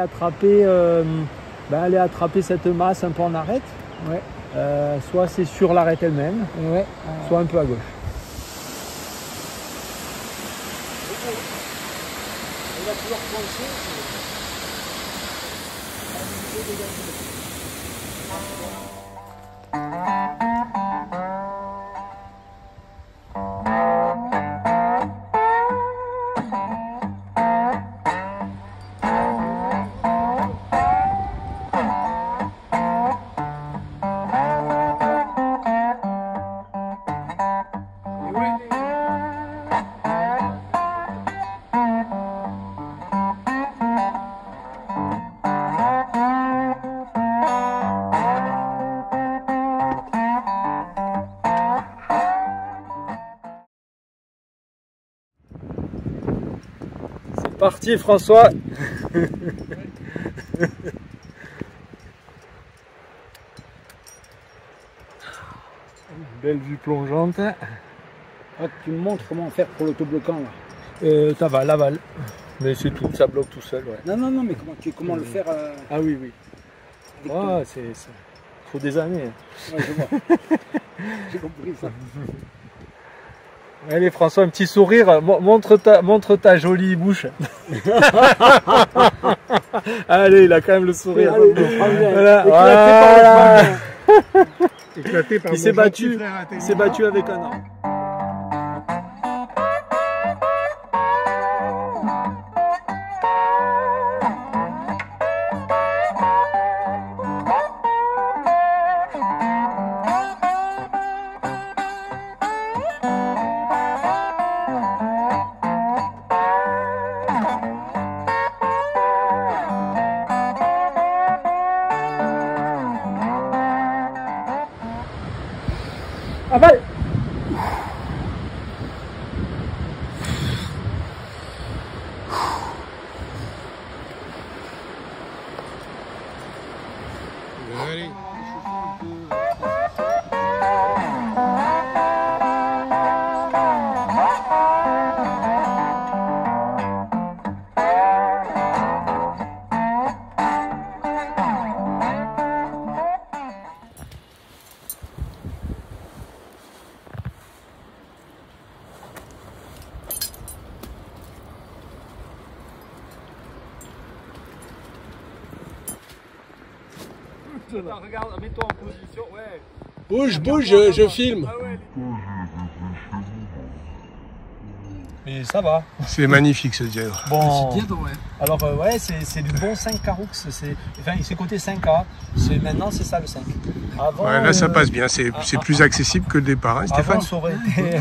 aller attraper cette masse un peu en arête. Ouais. Soit c'est sur l'arête elle-même, Ouais. soit un peu à gauche. On va pouvoir penser. Parti François. Belle vue plongeante. Ah, tu me montres comment faire pour l'autobloquant là. T'avales. Mais c'est tout, ça bloque tout seul. Ouais. Non, mais comment le faire Ah oui. Ah, faut des années. Ouais, je vois. J'ai compris ça. Allez François, un petit sourire, montre ta jolie bouche. Allez, il a quand même le sourire. Allez, voilà. Éclaté par Il s'est battu avec un arbre. Avale. Allez. Regarde, mets-toi en position, ouais. Bouge, je filme. Ah ouais. Mais ça va. C'est magnifique ce dièdre. Bon, Ouais. alors ouais, c'est du bon 5 Caroux. C'est côté 5A. Maintenant, c'est ça le 5. Avant, Ouais, là ça passe bien, c'est plus accessible que le départ, hein, Stéphane. Avant, ça aurait été...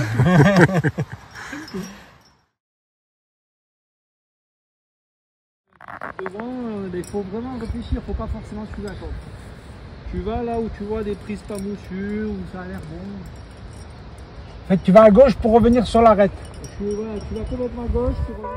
Devant, il faut vraiment réfléchir, il ne faut pas forcément suivre la corde. Tu vas là où tu vois des prises pas moussues, où ça a l'air bon. En fait, tu vas à gauche pour revenir sur l'arête. Tu vas complètement à gauche, tu reviens.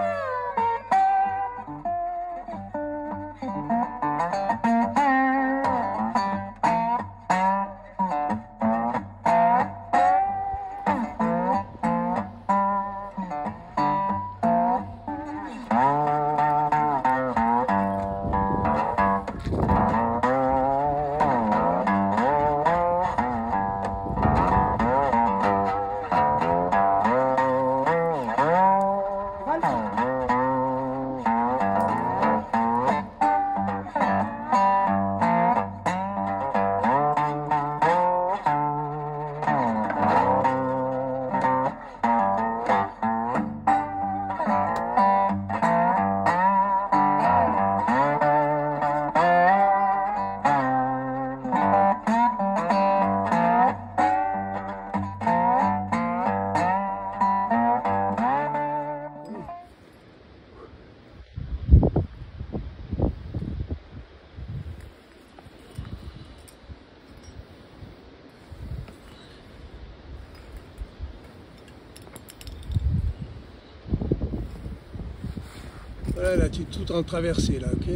Voilà, là tu es tout en traversée là, ok?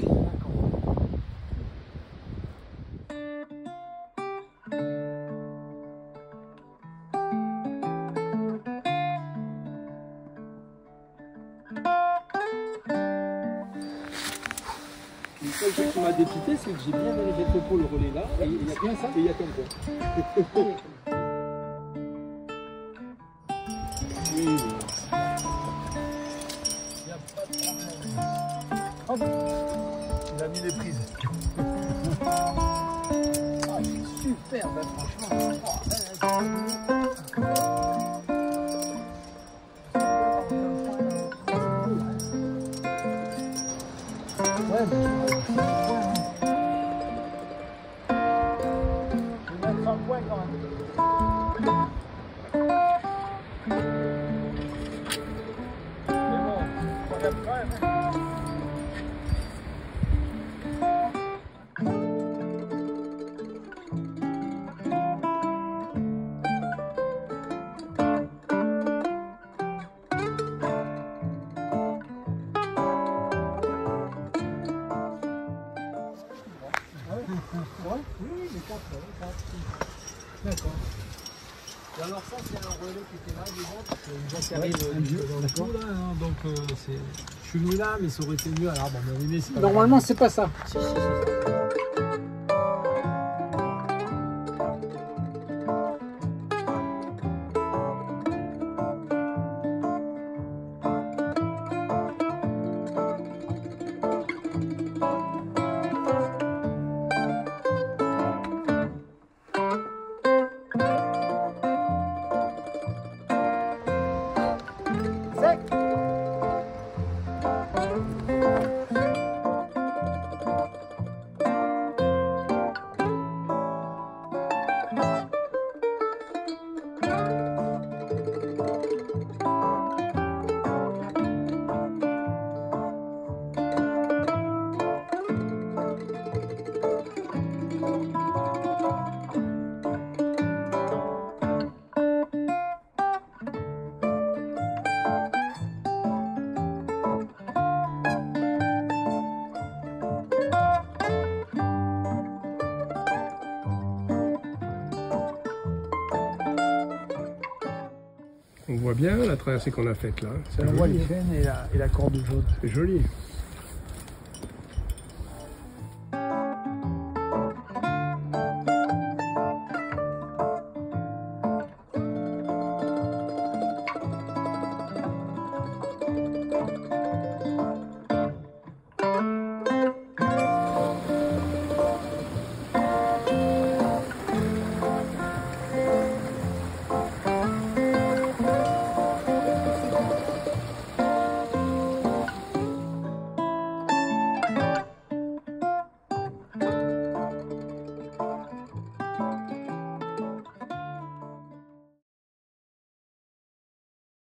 seul truc qui m'a dépité, c'est que j'ai bien vérifié le topo, le relais là, et il y a bien ça, et il y a qu'un point. Oui, hop, il a mis les prises. Ah, c'est super, ben, franchement. Ouais, mais je vais mettre un point quand même. Mais bon, on regarde quand même. Oui, les 4, d'accord. Et alors ça, c'est un relais qui était là déjà, parce que déjà qui arrive dans le coup là, hein, donc je suis venu là, mais ça aurait été mieux à l'arbre. Normalement, c'est pas ça. Si, si, si. On voit bien la traversée qu'on a faite là. On voit les graines et la corde jaune. C'est joli.